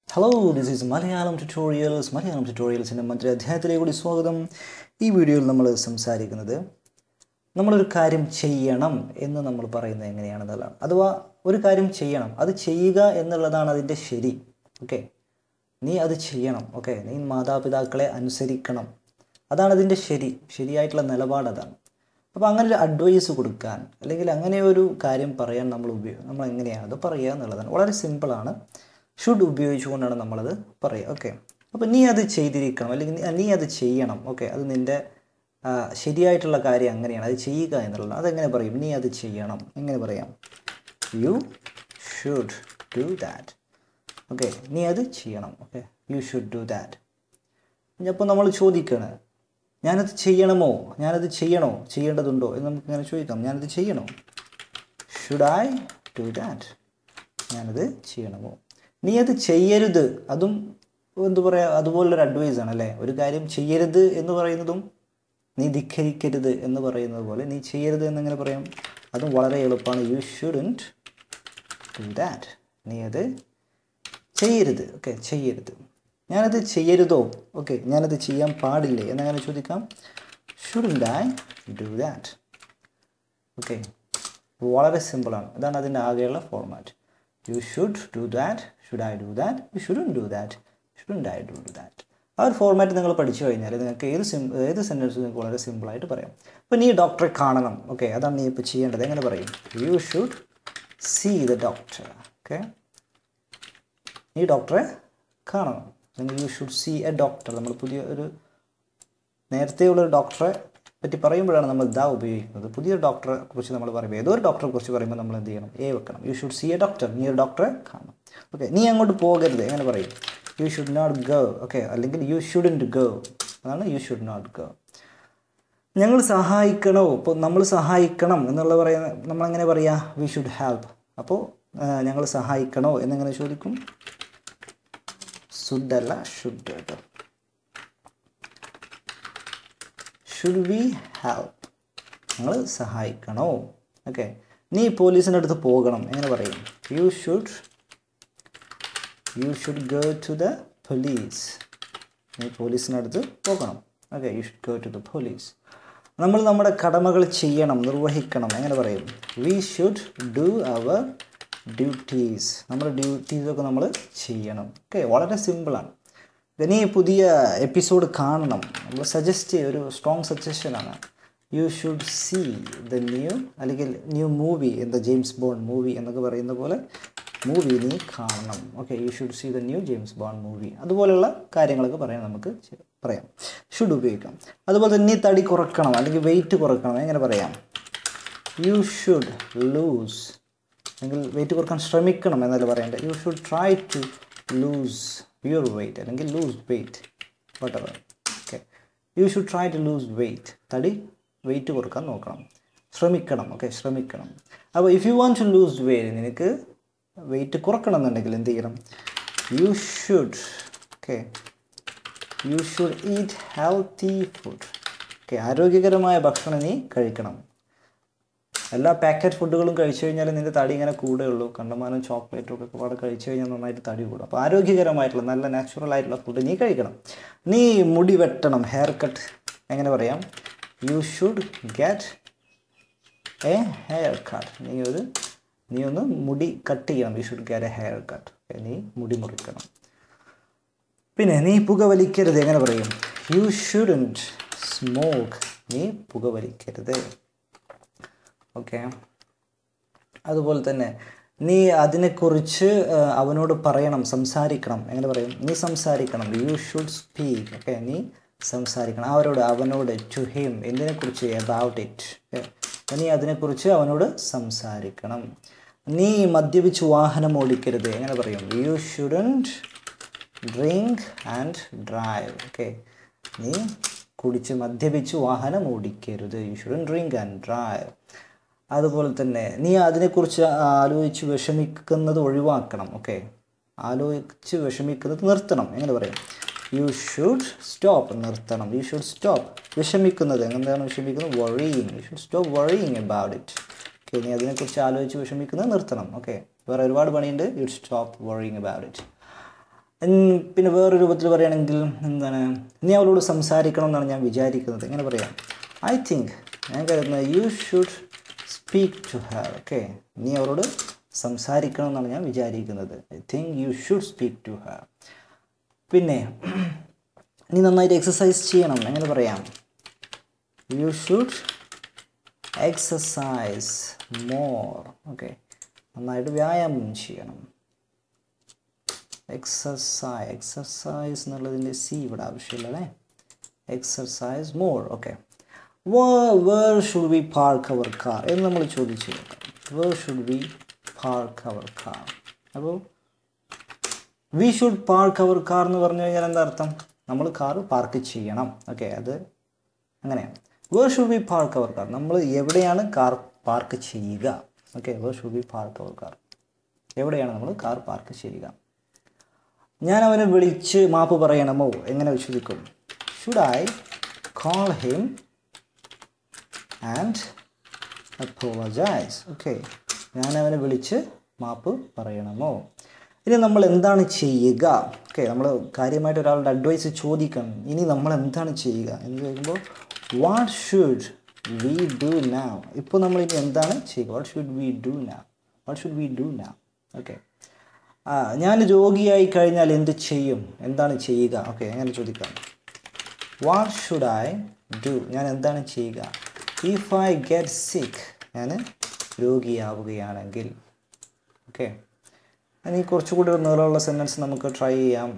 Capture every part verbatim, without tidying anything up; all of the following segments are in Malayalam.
Hello, this is Malayalam Tutorials. Malayalam Tutorials in മറ്റൊരു അധ്യായത്തിലേക്ക് കൂടി സ്വാഗതം. ഈ വീഡിയോയിൽ നമ്മൾ സംസാരിക്കുന്നത് നമ്മളൊരു കാര്യം ചെയ്യണം എന്ന് നമ്മൾ പറയുന്നത് എങ്ങനെയാണെന്നുള്ളതാണ്. അഥവാ ഒരു കാര്യം ചെയ്യണം, അത് ചെയ്യുക എന്നുള്ളതാണ് അതിൻ്റെ ശരി. ഓക്കെ, നീ അത് ചെയ്യണം. ഓക്കെ, നീ മാതാപിതാക്കളെ അനുസരിക്കണം, അതാണ് അതിൻ്റെ ശരി, ശരിയായിട്ടുള്ള നിലപാട് അതാണ്. അപ്പോൾ അങ്ങനെ ഒരു അഡ്വൈസ് കൊടുക്കാൻ അല്ലെങ്കിൽ അങ്ങനെ ഒരു കാര്യം പറയാൻ നമ്മൾ ഉപയോഗം നമ്മൾ എങ്ങനെയാണ് അത് പറയുക എന്നുള്ളതാണ്. വളരെ സിമ്പിളാണ്. ഷുഡ് ഉപയോഗിച്ചുകൊണ്ടാണ് നമ്മളത് പറയുക. ഓക്കെ, അപ്പോൾ നീ അത് ചെയ്തിരിക്കണം അല്ലെങ്കിൽ നീ അത് ചെയ്യണം. ഓക്കെ, അത് നിൻ്റെ ശരിയായിട്ടുള്ള കാര്യം അങ്ങനെയാണ്, അത് ചെയ്യുക എന്നുള്ളത്. അതെങ്ങനെ പറയും? നീ അത് ചെയ്യണം. എങ്ങനെ പറയാം? You should do that. Okay, നീ അത് ചെയ്യണം. Okay, you should do that. അപ്പോൾ നമ്മൾ ചോദിക്കുകയാണ്, ഞാനത് ചെയ്യണമോ, ഞാനത് ചെയ്യണോ, ചെയ്യേണ്ടതുണ്ടോ എന്ന് നമുക്ക് ഇങ്ങനെ ചോദിക്കാം. ഞാനത് ചെയ്യണോ? Should I do that? ഞാനത് ചെയ്യണമോ? നീ അത് ചെയ്യരുത്, അതും എന്തു പറയുക, അതുപോലൊരു അഡ്വൈസാണ് അല്ലേ. ഒരു കാര്യം ചെയ്യരുത് എന്ന് പറയുന്നതും നീ ധിക്കരിക്കരുത് എന്ന് പറയുന്നത് പോലെ നീ ചെയ്യരുത് എന്നെങ്ങനെ പറയാം? അതും വളരെ എളുപ്പമാണ്. You shouldn't do that. നീ അത് ചെയ്യരുത്. ഓക്കെ, ചെയ്യരുത്. ഞാനത് ചെയ്യരുതോ? ഓക്കെ, ഞാനത് ചെയ്യാൻ പാടില്ലേ എന്നങ്ങനെ ചോദിക്കാം. Shouldn't I do that? Okay, വളരെ സിമ്പിളാണ്. ഇതാണ് അതിൻ്റെ ആകെയുള്ള format. You should do that, should I do that, you shouldn't do that, shouldn't I do do that. ആ ഒരു ഫോർമാറ്റ് നിങ്ങൾ പഠിച്ചു കഴിഞ്ഞാൽ നിങ്ങൾക്ക് ഏത് സിം ഏത് സെൻറ്റൻസ് നിങ്ങൾക്ക് വളരെ സിമ്പിളായിട്ട് പറയാം. ഇപ്പോൾ നീ ഡോക്ടറെ കാണണം. ഓക്കെ, അതാണ് നീ ഇപ്പോൾ ചെയ്യേണ്ടത്. എങ്ങനെ പറയും? You should see the doctor. Okay, നീ ഡോക്ടറെ കാണണം. അല്ലെങ്കിൽ you should see a doctor. നമ്മൾ പുതിയ ഒരു നേരത്തെയുള്ളൊരു ഡോക്ടറെ പറ്റി പറയുമ്പോഴാണ് നമ്മൾ ദ ഉപയോഗിക്കുന്നത്. പുതിയ ഡോക്ടറെ കുറിച്ച് നമ്മൾ പറയുമ്പോൾ ഏതോ ഒരു ഡോക്ടറെ കുറിച്ച് പറയുമ്പോൾ നമ്മൾ എന്ത് ചെയ്യണം? എ വെക്കണം. You should see a doctor. നീ ഒരു ഡോക്ടറെ കാണണം. ഓക്കെ, നീ അങ്ങോട്ട് പോകരുത്. എങ്ങനെ പറയും? You should not go. Okay, അല്ലെങ്കിൽ യു ഷുഡൻറ്റ് ഗോ. അതാണ് യു ഷുഡ് നോട്ട് ഗോ. ഞങ്ങൾ സഹായിക്കണോ? ഇപ്പോൾ നമ്മൾ സഹായിക്കണം എന്നുള്ള പറയുന്ന നമ്മളെങ്ങനെ പറയുക? We should help. അപ്പോൾ ഞങ്ങൾ സഹായിക്കണോ എന്നെങ്ങനെ ചോദിക്കും? സുഡ് അല്ല, ഷുഡ് കേട്ടോ. Should we help? ഞങ്ങൾ സഹായിക്കണോ? ഓക്കെ, നീ പോലീസിൻ്റെ അടുത്ത് പോകണം. എങ്ങനെ പറയും? You should you should go to the police. നീ പോലീസിൻ്റെ അടുത്ത് പോകണം. Okay, you should go to the police. നമ്മൾ നമ്മുടെ കടമകൾ ചെയ്യണം, നിർവഹിക്കണം. എങ്ങനെ പറയും? We should do our duties. നമ്മുടെ ഡ്യൂട്ടീസൊക്കെ നമ്മൾ ചെയ്യണം. ഓക്കെ, വളരെ സിമ്പിളാണ്. ഇനി പുതിയ എപ്പിസോഡ് കാണണം, നമ്മൾ സജസ്റ്റ് ചെയ്യുക, ഒരു സ്ട്രോങ് സജഷനാണ്. You should see the new അല്ലെങ്കിൽ new movie in the James Bond movie എന്നൊക്കെ പറയുന്ന പോലെ മൂവി നീ കാണണം. Okay, you should see the new James Bond movie. അതുപോലെയുള്ള കാര്യങ്ങളൊക്കെ പറയാൻ നമുക്ക് പറയാം, ഷുഡ് ഉപയോഗിക്കാം. അതുപോലെ തന്നെ നീ തടി കുറക്കണം അല്ലെങ്കിൽ വെയിറ്റ് കുറക്കണം. എങ്ങനെ പറയാം? You should lose. അല്ലെങ്കിൽ വെയിറ്റ് കുറക്കാൻ ശ്രമിക്കണം എന്നല്ല പറയേണ്ടത്. You should try to lose your weight അല്ലെങ്കിൽ lose weight, whatever. Okay, you should try to lose weight. തടി വെയിറ്റ് കുറക്കാൻ നോക്കണം, ശ്രമിക്കണം. ഓക്കെ, ശ്രമിക്കണം. അപ്പോൾ if you want to lose weight, നിനക്ക് വെയിറ്റ് കുറക്കണം എന്നുണ്ടെങ്കിൽ എന്ത് ചെയ്യണം? You should okay you should eat healthy food. Okay, ആരോഗ്യകരമായ ഭക്ഷണം നീ കഴിക്കണം. എല്ലാ പാക്കറ്റ് ഫുഡുകളും കഴിച്ചു കഴിഞ്ഞാൽ നിൻ്റെ തടി ഇങ്ങനെ കൂടുകയുള്ളൂ. കണ്ടമാനം ചോക്ലേറ്റും ഒക്കെ പാടെ കഴിച്ചു കഴിഞ്ഞാൽ നന്നായിട്ട് തടി കൂടും. അപ്പോൾ ആരോഗ്യകരമായിട്ടുള്ള നല്ല നാച്ചുറൽ ആയിട്ടുള്ള ഫുഡ് നീ കഴിക്കണം. നീ മുടി വെട്ടണം, ഹെയർ കട്ട്. എങ്ങനെ പറയാം? You should get a hair cut. നീ ഒരു നീ ഒന്ന് മുടി കട്ട് ചെയ്യണം. You should get a hair cut. നീ മുടി മുറിക്കണം. പിന്നെ നീ പുകവലിക്കരുത്. എങ്ങനെ പറയും? You shouldn't smoke. നീ പുകവലിക്കരുത്. ഓക്കെ, അതുപോലെ തന്നെ നീ അതിനെക്കുറിച്ച് അവനോട് പറയണം, സംസാരിക്കണം. എങ്ങനെ പറയും? നീ സംസാരിക്കണം. U should speak. ഓക്കെ, നീ സംസാരിക്കണം അവരോട്, അവനോട്. To him. എന്തിനെക്കുറിച്ച്? About it. ഓക്കെ, നീ അതിനെക്കുറിച്ച് അവനോട് സംസാരിക്കണം. നീ മദ്യപിച്ച് വാഹനം ഓടിക്കരുത്. എങ്ങനെ പറയും? You shouldn't drink and drive. Okay, നീ കുടിച്ച് മദ്യപിച്ച് വാഹനം ഓടിക്കരുത്. You shouldn't drink and drive. അതുപോലെ തന്നെ നീ അതിനെക്കുറിച്ച് ആലോചിച്ച് വിഷമിക്കുന്നത് ഒഴിവാക്കണം. ഓക്കെ, ആലോചിച്ച് വിഷമിക്കുന്നത് നിർത്തണം. എങ്ങനെ പറയും? You should stop. നിർത്തണം. യു ഷുഡ് സ്റ്റോപ്പ് വിഷമിക്കുന്നത്. എന്താണ് വിഷമിക്കുന്നത്? Worrying. You should stop worrying about it. Okay, നീ അതിനെക്കുറിച്ച് ആലോചിച്ച് വിഷമിക്കുന്നത് നിർത്തണം. ഓക്കെ, വേറെ ഒരുപാട് പണിയുണ്ട്. You stop worrying about it. പിന്നെ വേറൊരു രൂപത്തിൽ പറയുകയാണെങ്കിൽ എന്താണ്, നീ അവളോട് സംസാരിക്കണം എന്നാണ് ഞാൻ വിചാരിക്കുന്നത്. എങ്ങനെ പറയാം? ഐ തിങ്ക്, ഞാൻ കരുതുന്നത് you should speak to her. Okay, നീ അവളോട് സംസാരിക്കണം എന്നാണ് ഞാൻ വിചാരിക്കുന്നത്. I think you should speak to her. പിന്നെ നീ നന്നായിട്ട് എക്സസൈസ് ചെയ്യണം. എങ്ങനെ പറയാം? You should exercise more. Okay, നന്നായിട്ട് വ്യായാമം ചെയ്യണം. എക്സസൈസ് എക്സസൈസ് എന്നുള്ളതിൻ്റെ സി ഇവിടെ ആവശ്യമില്ല അല്ലേ. Exercise more. Okay, where should we park our car എന്ന് നമ്മൾ ചോദിച്ചു. Where should we park our car. അപ്പോൾ we should park our car എന്ന് പറഞ്ഞു കഴിഞ്ഞാൽ എന്താ അർത്ഥം? നമ്മൾ കാർ പാർക്ക് ചെയ്യണം. ഓക്കെ, അത് അങ്ങനെയാണ്. Where should we park our car, നമ്മൾ എവിടെയാണ് കാർ പാർക്ക് ചെയ്യുക? Okay, where should we park our car, എവിടെയാണ് നമ്മൾ കാർ പാർക്ക് ചെയ്യുക? ഞാൻ അവനെ വിളിച്ച് മാപ്പ് പറയണമോ? എങ്ങനെ ചോദിക്കും? Should I call him and apologise. Okay, ഞാൻ അവനെ വിളിച്ച് മാപ്പ് പറയണമോ? ഇനി നമ്മൾ എന്താണ് ചെയ്യുക? ഓക്കെ, നമ്മൾ കാര്യമായിട്ട് ഒരാളുടെ അഡ്വൈസ് ചോദിക്കണം. ഇനി നമ്മൾ എന്താണ് ചെയ്യുക എന്ന് ചോദിക്കുമ്പോൾ what should we do now. ഇപ്പോൾ നമ്മൾ ഇനി എന്താണ് ചെയ്യുക? What should we do now? What should we do now? Okay, ആ ഞാൻ രോഗിയായി കഴിഞ്ഞാൽ എന്ത് ചെയ്യും? എന്താണ് ചെയ്യുക? ഓക്കെ, അങ്ങനെ ചോദിക്കാം. വാട്ട് ഷുഡ് ഐ ഡു, ഞാൻ എന്താണ് ചെയ്യുക? ഇഫ് ഐ ഗെറ്റ് സിക്ക്, ഞാൻ രോഗിയാവുകയാണെങ്കിൽ. ഓക്കെ, ഇനി കുറച്ചുകൂടി ഒരു നീളമുള്ള സെൻറ്റൻസ് നമുക്ക് ട്രൈ ചെയ്യാം.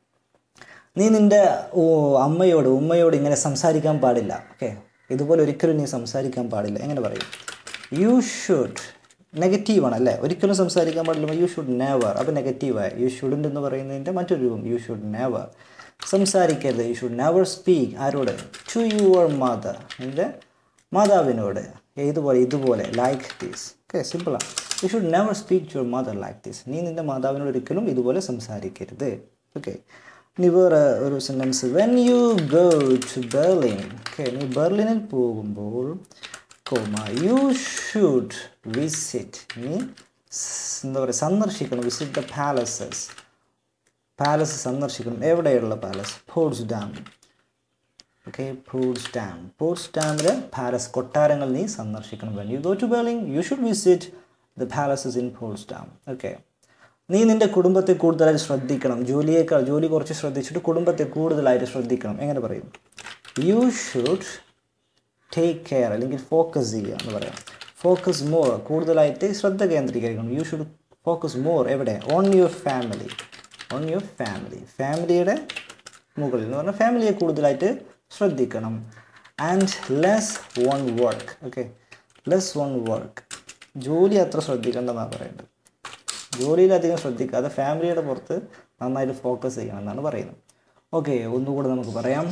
നീ നിൻ്റെ അമ്മയോട് ഉമ്മയോട് ഇങ്ങനെ സംസാരിക്കാൻ പാടില്ല. ഓക്കെ, ഇതുപോലെ ഒരിക്കലും നീ സംസാരിക്കാൻ പാടില്ല. എങ്ങനെ പറയും? യു ഷുഡ്, നെഗറ്റീവാണ് അല്ലേ, ഒരിക്കലും സംസാരിക്കാൻ പാടില്ല. You should never. അപ്പോൾ നെഗറ്റീവായി യു ഷുഡൻറ്റ് എന്ന് പറയുന്നതിൻ്റെ മറ്റൊരു രൂപം യു ഷുഡ് നെവർ. സംസാരിക്കരുത്. You should never speak. ആരോട്? ടു യുവർ മദർ, നിൻ്റെ മാതാവിനോട്. ഇതുപോലെ ഇതുപോലെ ലൈക്ക് ദിസ്. ഓക്കെ, സിമ്പിളാണ്. You should never speak to your mother like this. നീ നിൻ്റെ മാതാവിനോട് ഒരിക്കലും ഇതുപോലെ സംസാരിക്കരുത്. ഓക്കെ, ഇനി വേറെ ഒരു sentence. When you go to Berlin. Okay, നീ ബെർലിനിൽ പോകുമ്പോൾ കോമ യു ഷുഡ് വിസിറ്റ്, നീ എന്താ പറയുക സന്ദർശിക്കണം. വിസിറ്റ് ദ പാലസസ്, പാലസ് സന്ദർശിക്കണം. എവിടെയുള്ള പാലസ്? പോട്സ്ഡാം. Okay, Potsdam. പോട്സ്ഡാമിലെ പാലസ്, കൊട്ടാരങ്ങൾ നീ സന്ദർശിക്കണം. When you go to Berlin you should visit the palaces in Potsdam. Okay, നീ നിൻ്റെ കുടുംബത്തെ കൂടുതലായിട്ട് ശ്രദ്ധിക്കണം. ജോലിയേക്കാൾ ജോലി കുറച്ച് ശ്രദ്ധിച്ചിട്ട് കുടുംബത്തെ കൂടുതലായിട്ട് ശ്രദ്ധിക്കണം. എങ്ങനെ പറയും? യു ഷുഡ് ടേക്ക് കെയർ, അല്ലെങ്കിൽ ഫോക്കസ് ചെയ്യുക എന്ന് പറയാം. ഫോക്കസ് മോർ, കൂടുതലായിട്ട് ശ്രദ്ധ കേന്ദ്രീകരിക്കണം. യു ഷുഡ് ഫോക്കസ് മോർ എവിടെ? On your family. On your family, ഫാമിലിയുടെ മുകളിൽ എന്ന് പറഞ്ഞാൽ ഫാമിലിയെ കൂടുതലായിട്ട് ശ്രദ്ധിക്കണം. And less on work. Okay, less on work, ജോലി അത്ര ശ്രദ്ധിക്കേണ്ടെന്നാണ് പറയേണ്ടത്. ജോലിയിലധികം ശ്രദ്ധിക്കാതെ ഫാമിലിയുടെ പുറത്ത് നന്നായിട്ട് ഫോക്കസ് ചെയ്യണം എന്നാണ് പറയുന്നത്. ഓക്കെ, ഒന്നുകൂടെ നമുക്ക് പറയാം.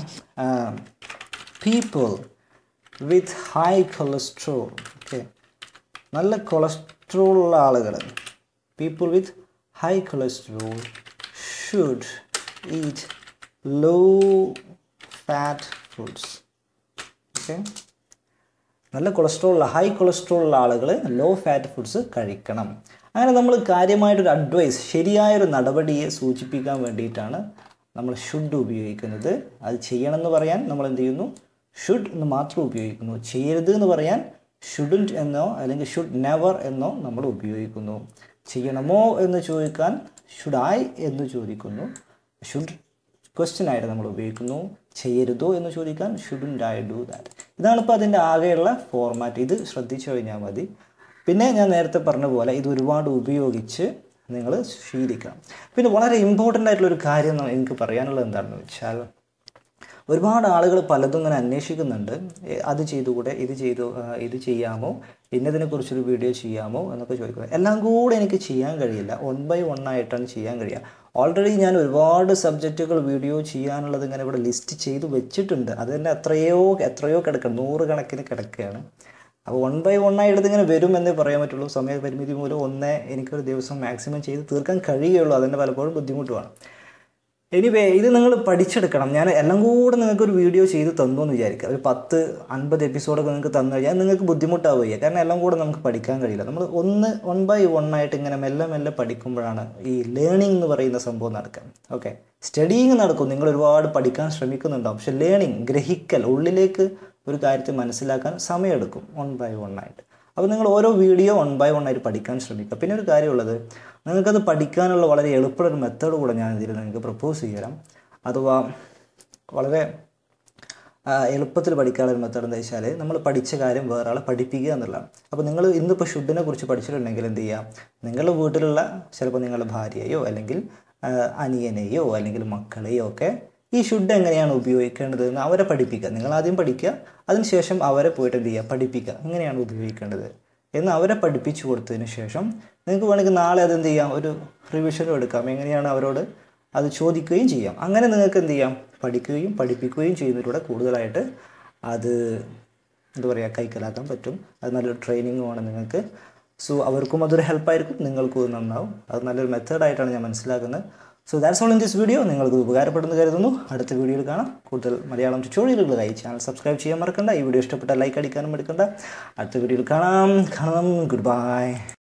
People with high cholesterol. Okay, നല്ല കൊളസ്ട്രോൾ ഉള്ള ആളുകൾ, people with high cholesterol should eat low fat foods. Okay, നല്ല കൊളസ്ട്രോൾ ഉള്ള ഹൈ കൊളസ്ട്രോൾ ഉള്ള ആളുകൾ ലോ ഫാറ്റ് ഫുഡ്സ് കഴിക്കണം. അങ്ങനെ നമ്മൾ കാര്യമായിട്ടൊരു അഡ്വൈസ്, ശരിയായൊരു നടപടിയെ സൂചിപ്പിക്കാൻ വേണ്ടിയിട്ടാണ് നമ്മൾ ഷുഡ് ഉപയോഗിക്കുന്നത്. അത് ചെയ്യണമെന്ന് പറയാൻ നമ്മൾ എന്ത് ചെയ്യുന്നു? ഷുഡ് എന്ന് മാത്രം ഉപയോഗിക്കുന്നു. ചെയ്യരുത് എന്ന് പറയാൻ ഷുഡൻറ്റ് എന്നോ അല്ലെങ്കിൽ ഷുഡ് നെവർ എന്നോ നമ്മൾ ഉപയോഗിക്കുന്നു. ചെയ്യണമോ എന്ന് ചോദിക്കാൻ ഷുഡ് ഐ എന്ന് ചോദിക്കുന്നു. ഷുഡ് ക്വസ്റ്റ്യൻ ആയിട്ട് നമ്മൾ ഉപയോഗിക്കുന്നു. ചെയ്യരുതോ എന്ന് ചോദിക്കാൻ ഷുഡൻറ്റ് ഐ ഡു ദാറ്റ്. ഇതാണിപ്പോൾ അതിൻ്റെ ആകെയുള്ള ഫോർമാറ്റ്. ഇത് ശ്രദ്ധിച്ചു കഴിഞ്ഞാൽ മതി. പിന്നെ ഞാൻ നേരത്തെ പറഞ്ഞ പോലെ ഇത് ഒരുപാട് ഉപയോഗിച്ച് നിങ്ങൾ ശീലിക്കണം. പിന്നെ വളരെ ഇമ്പോർട്ടൻ്റ് ആയിട്ടുള്ളൊരു കാര്യം എനിക്ക് പറയാനുള്ളത് എന്താണെന്ന് വെച്ചാൽ, ഒരുപാട് ആളുകൾ പലതും ഇങ്ങനെ അന്വേഷിക്കുന്നുണ്ട്. അത് ചെയ്തുകൂടെ, ഇത് ചെയ്തു, ഇത് ചെയ്യാമോ, ഇന്നതിനെക്കുറിച്ചൊരു വീഡിയോ ചെയ്യാമോ എന്നൊക്കെ ചോദിക്കുന്നത്. എല്ലാം കൂടെ എനിക്ക് ചെയ്യാൻ കഴിയില്ല. വൺ ബൈ വൺ ആയിട്ടാണ് ചെയ്യാൻ കഴിയുക. ഓൾറെഡി ഞാൻ ഒരുപാട് സബ്ജക്റ്റുകൾ വീഡിയോ ചെയ്യാനുള്ളത് ഇങ്ങനെ ഇവിടെ ലിസ്റ്റ് ചെയ്ത് വെച്ചിട്ടുണ്ട്. അത് തന്നെ എത്രയോ എത്രയോ കിടക്കണം, നൂറ് കണക്കിന് കിടക്കുകയാണ്. അപ്പോൾ വൺ ബൈ വൺ ആയിട്ട് ഇങ്ങനെ വരുമെന്നേ പറയാൻ പറ്റുള്ളൂ. സമയപരിമിതി മൂലം ഒന്നേ എനിക്കൊരു ദിവസം മാക്സിമം ചെയ്ത് തീർക്കാൻ കഴിയുള്ളൂ. അതിൻ്റെ പലപ്പോഴും ബുദ്ധിമുട്ടുമാണ്. എനിവേ ഇത് നിങ്ങൾ പഠിച്ചെടുക്കണം. ഞാൻ എല്ലാം കൂടെ നിങ്ങൾക്കൊരു വീഡിയോ ചെയ്ത് തന്നു എന്ന് വിചാരിക്കുക. ഒരു പത്ത് അൻപത് എപ്പിസോഡൊക്കെ നിങ്ങൾക്ക് തന്നു കഴിഞ്ഞാൽ നിങ്ങൾക്ക് ബുദ്ധിമുട്ടാവുക. കാരണം എല്ലാം കൂടെ നമുക്ക് പഠിക്കാൻ കഴിയില്ല. നമ്മൾ ഒന്ന് വൺ ബൈ വൺ ആയിട്ട് ഇങ്ങനെ മെല്ലെ മെല്ലെ പഠിക്കുമ്പോഴാണ് ഈ ലേണിംഗ് എന്ന് പറയുന്ന സംഭവം നടക്കുക. ഓക്കെ, സ്റ്റഡിയിങ് നടക്കും, നിങ്ങൾ ഒരുപാട് പഠിക്കാൻ ശ്രമിക്കുന്നുണ്ടാവും. പക്ഷെ ലേണിംഗ്, ഗ്രഹിക്കൽ, ഉള്ളിലേക്ക് ഒരു കാര്യത്തെ മനസ്സിലാക്കാൻ സമയമെടുക്കും വൺ ബൈ വൺ ആയിട്ട്. അപ്പോൾ നിങ്ങൾ ഓരോ വീഡിയോ വൺ ബൈ വൺ ആയിട്ട് പഠിക്കാൻ ശ്രമിക്കുക. പിന്നെ ഒരു കാര്യമുള്ളത്, നിങ്ങൾക്കത് പഠിക്കാനുള്ള വളരെ എളുപ്പമുള്ള ഒരു മെത്തേഡ് കൂടെ ഞാൻ ഇതിൽ നിങ്ങൾക്ക് പ്രപ്പോസ് ചെയ്യാം. അഥവാ വളരെ എളുപ്പത്തിൽ പഠിക്കാനുള്ള ഒരു മെത്തേഡ് എന്താ വെച്ചാൽ, നമ്മൾ പഠിച്ച കാര്യം വേറെ ആളെ പഠിപ്പിക്കുക എന്നുള്ളതാണ്. അപ്പോൾ നിങ്ങൾ ഇന്നിപ്പോൾ ഷുഡിനെ കുറിച്ച് പഠിച്ചിട്ടുണ്ടെങ്കിൽ എന്ത് ചെയ്യുക, നിങ്ങളുടെ വീട്ടിലുള്ള ചിലപ്പോൾ നിങ്ങളുടെ ഭാര്യയോ അല്ലെങ്കിൽ അനിയനെയോ അല്ലെങ്കിൽ മക്കളെയോ ഒക്കെ ഈ ഷുഡ് എങ്ങനെയാണ് ഉപയോഗിക്കേണ്ടത് എന്ന് അവരെ പഠിപ്പിക്കുക. നിങ്ങൾ ആദ്യം പഠിക്കുക, അതിനുശേഷം അവരെ പോയിട്ട് എന്ത് ചെയ്യുക, പഠിപ്പിക്കുക, എങ്ങനെയാണ് ഉപയോഗിക്കേണ്ടത് എന്ന് അവരെ പഠിപ്പിച്ചു കൊടുത്തതിന് ശേഷം നിങ്ങൾക്ക് വേണമെങ്കിൽ നാളെ അതെന്ത് ചെയ്യാം, ഒരു റിവിഷനും എടുക്കാം, എങ്ങനെയാണ് അവരോട് അത് ചോദിക്കുകയും ചെയ്യാം. അങ്ങനെ നിങ്ങൾക്ക് എന്ത് ചെയ്യാം, പഠിക്കുകയും പഠിപ്പിക്കുകയും ചെയ്യുന്നതിലൂടെ കൂടുതലായിട്ട് അത് എന്താ പറയുക, കൈക്കലാക്കാൻ പറ്റും. അത് നല്ലൊരു ട്രെയിനിങ്ങുമാണ് നിങ്ങൾക്ക്. സോ അവർക്കും അതൊരു ഹെൽപ്പായിരിക്കും, നിങ്ങൾക്കും അത് നന്നാവും. അത് നല്ലൊരു മെത്തേഡായിട്ടാണ് ഞാൻ മനസ്സിലാക്കുന്നത്. So that's all in this video. നിങ്ങൾക്ക് ഉപകാരപ്പെടുന്നു കരുതുന്നു. അടുത്ത വീഡിയോയിൽ കാണാം. കൂടുതൽ മലയാളം ട്യൂട്ടോറിയലുകളായി ചാനൽ സബ്സ്ക്രൈബ് ചെയ്യാൻ മറക്കണ്ട. ഈ വീഡിയോ ഇഷ്ടപ്പെട്ടാൽ ലൈക്ക് അടിക്കാനും എടുക്കണ്ട. അടുത്ത വീഡിയോയിൽ കാണാം. കാണാം. Good bye.